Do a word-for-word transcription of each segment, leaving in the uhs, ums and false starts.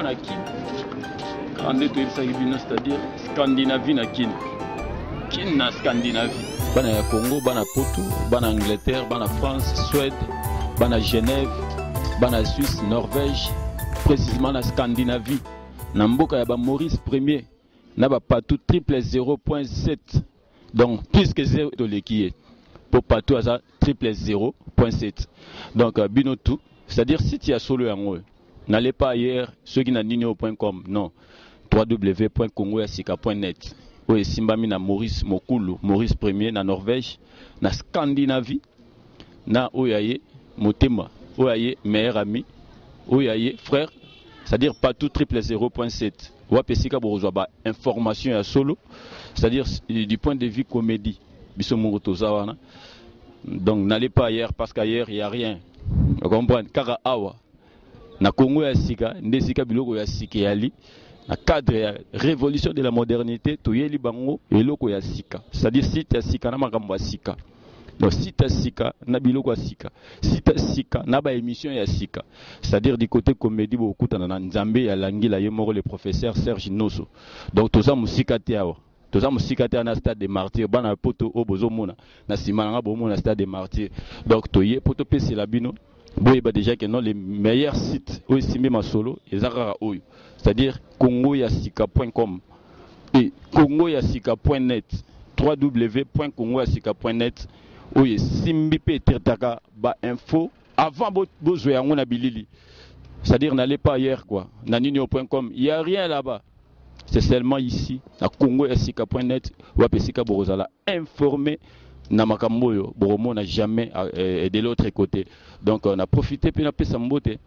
bana kin ande to isa bino c'est-à-dire Scandinavie na kin kin na Scandinavie bana ya Congo bana Poto bana Angleterre bana France Suède bana Genève bana Suisse Norvège précisément na Scandinavie na mboka ya ba Maurice Premier na ba partout triple zéro point sept donc plus que zéro de l'équipe pour partout à ça triple zéro point sept donc uh, bino tout c'est-à-dire si tu as solo yango n'allez pas ailleurs ceux qui n'a nino point com non w w w point congo ya sika point net oui simbami na Maurice Mokulu Maurice Premier na Norvège na Scandinavie na oyaye motema oyaye meilleur ami oyaye frère c'est-à-dire partout triple zéro point sept wapesika borozwa ba information ya solo c'est-à-dire du point de vue comédie biso mongo tozawana donc n'allez pas ailleurs parce qu'ailleurs il y a rien vous comprenez kaka awa na Congo ya sika ndesika biloko ya sika yali na cadre ya révolution de la modernité toyeli bango eloko ya sika c'est-à-dire site ya sika na makambo ya sika donc site ya sika na biloko ya sika site ya sika na ba émission ya sika c'est-à-dire du côté comédie bokutana na Nzambe ya langila ye moko le professeur Serge Nosso donc toza musika te awa toza musika te na stade des martyrs bana poto obozo mona na simana bomona stade des martyrs donc toye poto pesi la bino boye ba déjà que non les meilleurs sites o estimé ma solo ezaka oyo c'est-à-dire congo ya sika point com et congo ya sika point net w w w point congo ya sika point net oyo simbi pe tertaka ba info avant besoin yango na bilili c'est-à-dire n'allez pas ailleurs quoi na nino point com il y a rien là-bas c'est seulement ici à congo ya sika point net wapesika borozala informé na makamboyo boromo n'a jamais euh, de l'autre côté donc on a profité puis na pesa mbote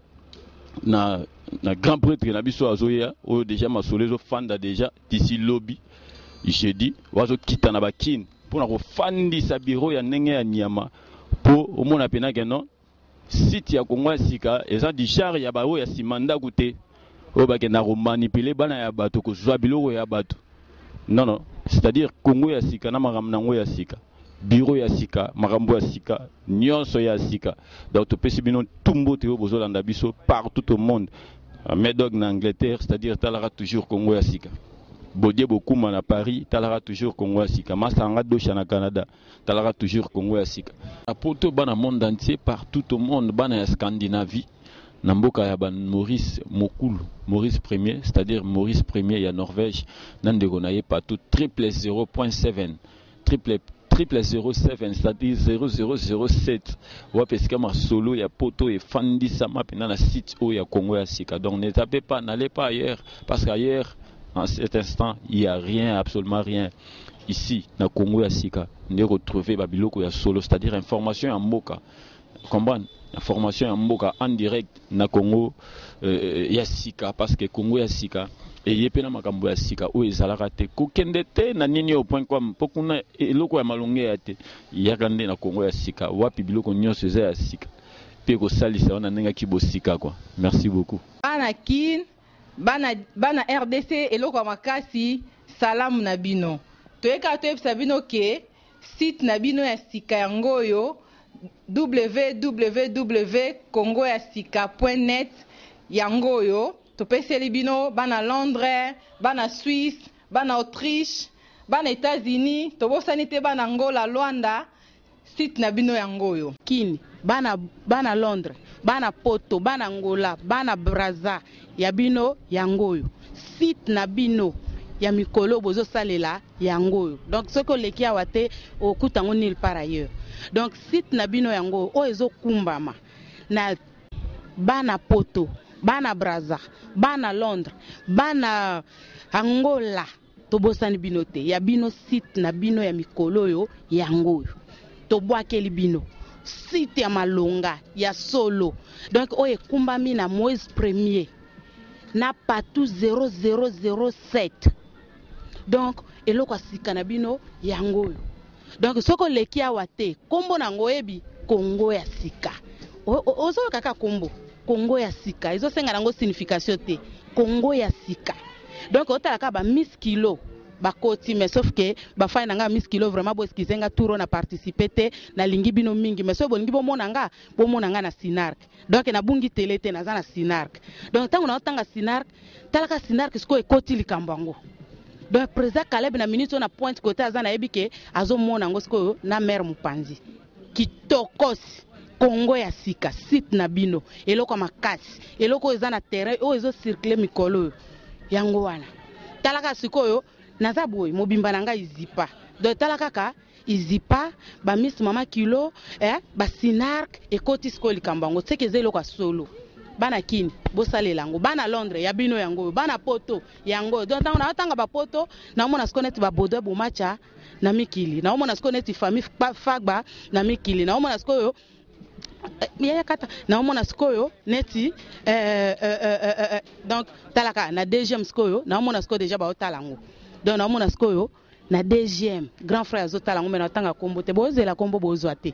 na na grand prêtre na biso azoya o déjà masolezo fanda déjà d'ici lobby je dis wazo kita na bakin pour na ko fandi sa bureau ya ndenge ya nyama pour au mona pena que non site ya Congo sika eza di char ya ba o ya simanda goûter o ba ke na ko manipuler bana ya bato ko zwa biloko ya bato non non c'est-à-dire Congo ya sika na makambo nango ya sika bureau ya sika makambo ya sika nyonso ya sika donc to pesi bino tumbo te bozolanda biso partout au monde Médoc na Angleterre c'est-à-dire talara toujours Congo ya sika Bodie Bokuma na Paris talara toujours Congo ya sika Masanga Dosha na Canada talara toujours Congo ya sika apoto bana monde entier partout au monde bana ya Scandinavie na mboka ya ban Maurice Mokulu Maurice Premier c'est-à-dire Maurice Premier ya Norvège nandeko na ye partout triple zéro point sept triple triple zéro sept c'est-à-dire zéro zéro zéro sept wapesika ma solo ya poto et fandi sama pena na site o ya Congo ya sika donc ne tapez pas n'allez pas ailleurs parce qu'ailleurs en cet instant il y a rien absolument rien ici na Congo ya sika ne retrouver babiloko ya solo c'est-à-dire information en mboka comprendre information en mboka en direct na Congo euh, ya sika parce que Congo ya sika et yepena makambo ya sika o ezalaka te kokende te na nini au point com pokuna eloko ya malonge ya te yakande na Congo ya sika wapi biloko nyonso eza ya sika pe ko salisa wana nenga kibosika quoi merci beaucoup bana kin bana bana R D C eloko makasi salamu na bino toyeka toyebisa bino ke site na bino ya sika yango yo w w w point congo ya sika point net yango yo topeseli bino bana Londres bana Suisse bana Autriche bana États-Unis tobosani te bana Angola Luanda site na bino yango yo kini bana bana Londres bana Poto bana Angola bana Brazza ya bino yango yo site na bino ya mikolo bozo salela yango yo donc ce que leki awa te okutango nulle part ailleurs donc site na bino yango o ezo kumbama na bana Poto bana Brazza bana Londres bana Angola tobosani bino te ya bino site na bino ya mikolo yo yango yo tobwakeli bino site ya malonga ya solo donc o ekumbami na Moïse Premier na partout zéro zéro zéro sept donc eloko sika na bino yango yo donc soko leki awa te kombo nango ebi Congo ya sika ozo kaka kombo Congo ya sika izo senga nango signification te Congo ya sika donc otalaka ba miss kilo bakoti mais sauf que bafai nanga Miss Kilo vraiment bo skizenga tour on a participé te na lingi bino mingi mais so bolingi bo monanga bo monanga na Sinark donc na bungi télé te na za na Sinark donc tango na tanga Sinark talaka Sinark sko ekoti likambango donc président Caleb na minute on a pointe côté aza na ebike azo monango sko na mère Mupanzi kitokosi Congo ya sika site na bino eloko makasi eloko eza na terrain o ezo circuler mikolo yango wana talaka sikoyo naza boy mobimba nanga izipa donc talaka ka izipa ba Miss Mama Kilo eh ba Sinark ekoti siko likambango tseke zeloko solo bana kini bosalela ngo bana Londres ya bino yango bana poto yango donc tango na tanga ba poto na mona skoneti ba bodo bo matcha na mikili na mona skoneti famille fagba na mikili na mona skoyo miya kata na mona skoyo neti euh euh euh donc talaka na deuxième skoyo na mona sko déjà ba otalango donc na mona skoyo na deuxième grand frère azotalango mais na tanga kombo te bozela kombo bozwa te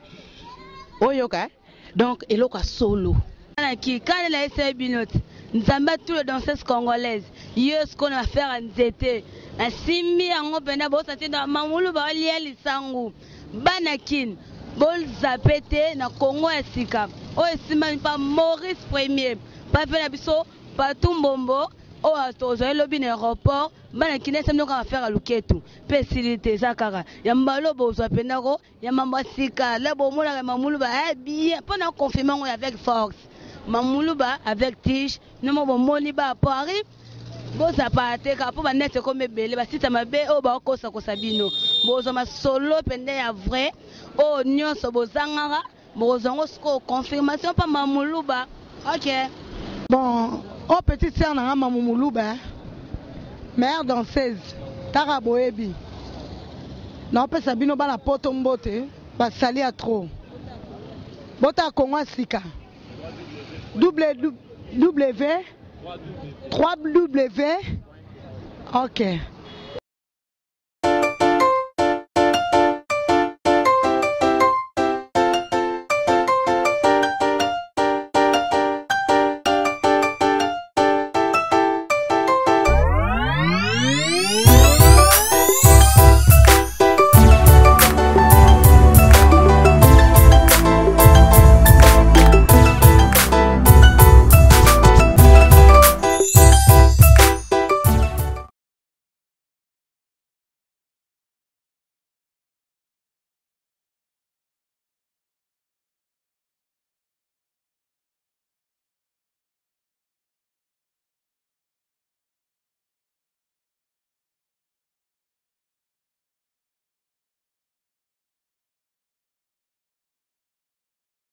oyoka donc eloko solo qui quand la S A Binot nous avons tous les danseuses congolaises hier ce qu'on a fait en Zété un simi en opena bo ça dans mamulu ba lié lisangu banakin bol zapete na Congo ya sika o esima pa Maurice premier pa pe na biso pa tumbombo o atozo elobi na aéroport banakin esemno ka faire à luketu pe silite zakara ya mbalo bo zapenda ko ya mamba sika la bo mona mamulu ba bien pendant confinement avec force Mamoulouba avec tige, nous m'avons moni ba Paris. Bon ça parte ka po ba net comme belé ba sita mabe o ba ko sa ko sabino. Bozo ma solo pende ya vrai. O nyonso bozangara, bozongo sko confirmation pa Mamoulouba. OK. Bon, au petit sœur na Mamoulouba. Mère danseuse Tara Boebi. Na pe sabino ba na poto mbote, ba sali a trop. Bota Congo sika. W W trois W OK.